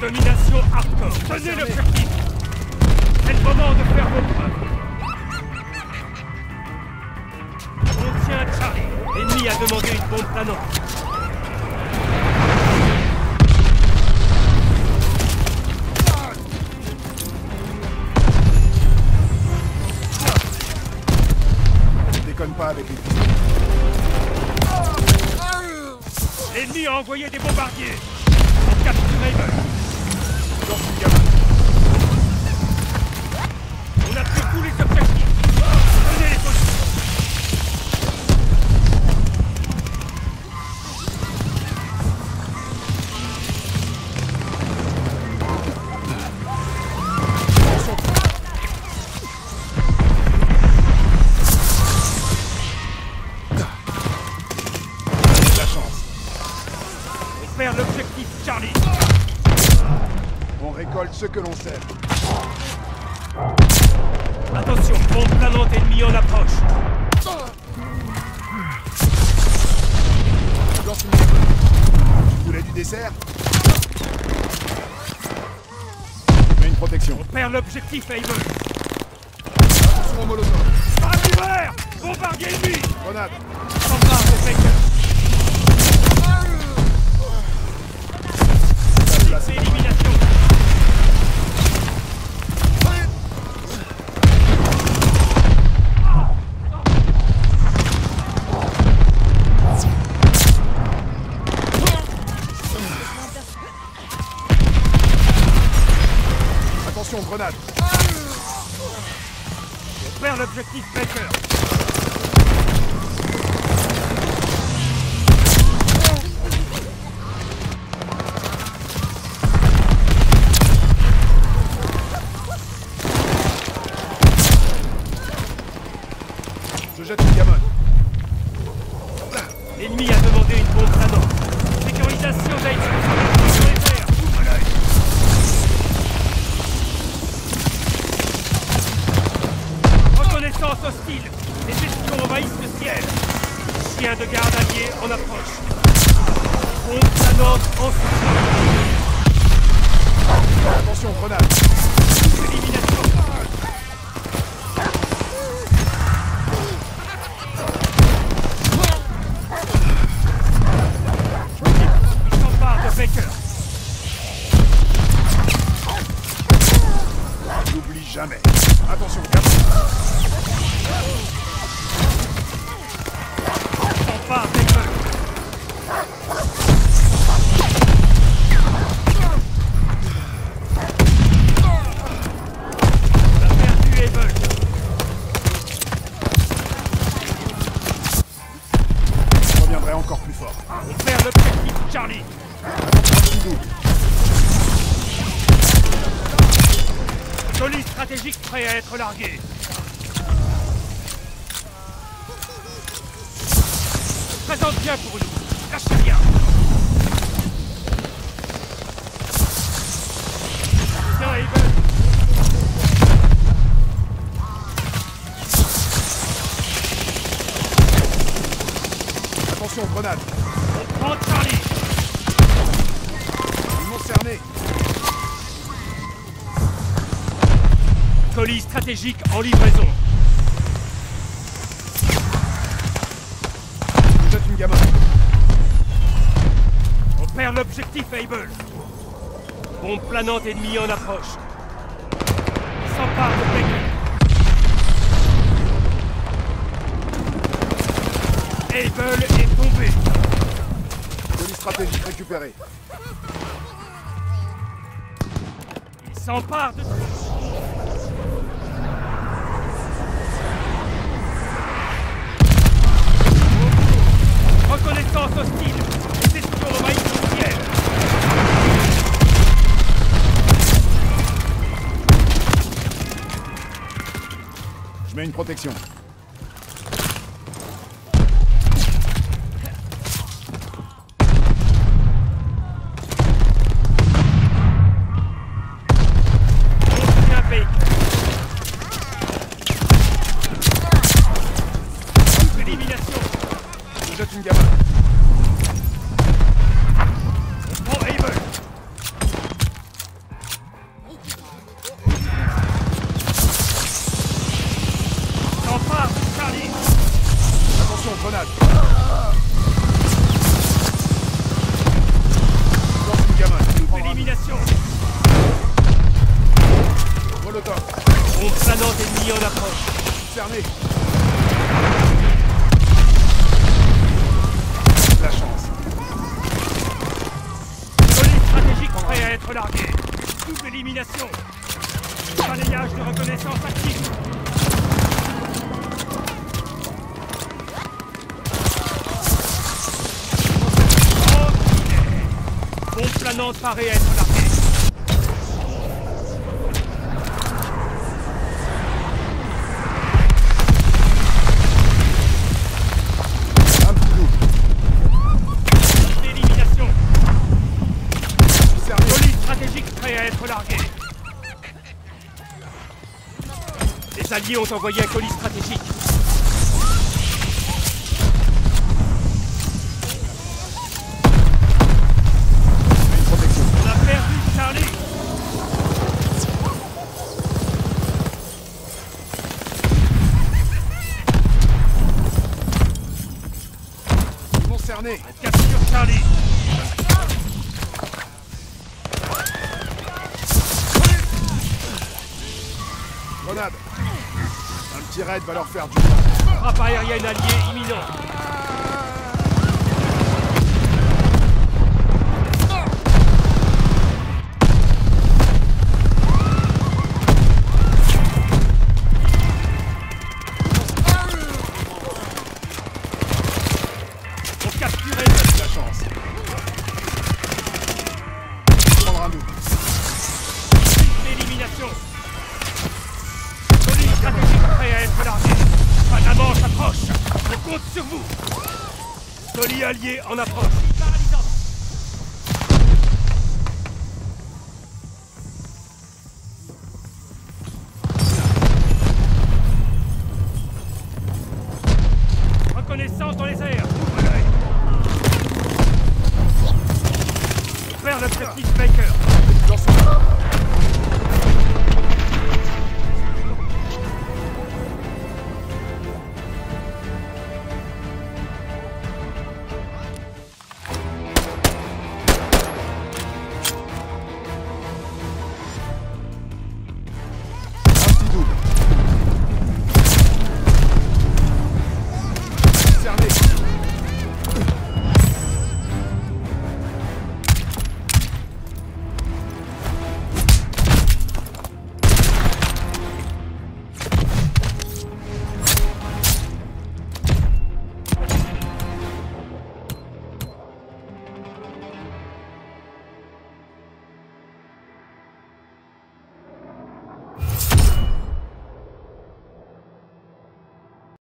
Domination hardcore. Tenez l'objectif. C'est le moment de faire vos preuves. On tient Charlie. L'ennemi a demandé une bombe planante. Déconne pas avec les pistolets. L'ennemi a envoyé des bombardiers. On capture Able. Lance une gamin. On a pris tous les objectifs. Tenez les positions. Vers l'objectif Charlie. On récolte ce que l'on sème. Attention, bombe planante ennemie en approche. Lance une gamin. Tu voulais du dessert? Mets une protection. On perd l'objectif Able. Attention au molotov. Parade ouvert. Bombardier ennemi. Grenade. S'empare de Baker. C'est élimination. Attention, grenade. On perd l'objectif Baker. Je jette une gamin. L'ennemi a demandé une bombe planante. Sécurisation d'Aiden. Sur les airs. Ouvre l'œil. Reconnaissance hostile. Les espions envahissent le ciel. Chien de garde allié en approche. Bombe planante en soutien. Attention, grenade. Élimination. Il s'empare de Baker. N'oublie jamais. Attention, gamin. S'empare Baker. On a perdu Able. Je reviendrai encore plus fort. On perd l'objectif Charlie. Attention, double. Colis stratégique prêt à être largué. Présente bien pour nous. Lâchez rien. Tiens, Able. Attention, grenade. On prend Charlie. Ils m'ont cerné. Colis stratégique en livraison. Je jette une gamin. On perd l'objectif Able. Bombe planante ennemie en approche. Il s'empare de Baker. Able est tombé. Colis stratégique récupéré. Il s'empare de... Reconnaissance hostile. Les espions envahissent le ciel. Je mets une protection. On tient Baker. Élimination. Je jette une gamin. On prend Able. Nantes paraît être larguée. Un petit coup. Élimination. Cerné. Colis stratégique prêt à être largué. Les Alliés ont envoyé un colis stratégique. Je mets une protection. On a perdu Charlie. Ils m'ont cerné. On capture Charlie. Grenade. Un petit raid va leur faire du bien. Frappe aérienne alliée imminente. On capturait C'est la chance. Prendre un double. l'élimination. Colis stratégique prêt à être largué. Panama s'approche. On compte sur vous. Colis allié en approche. Paralysant. Reconnaissance dans les airs. Ouvrez-le. On perd le petit Baker. J'en suis.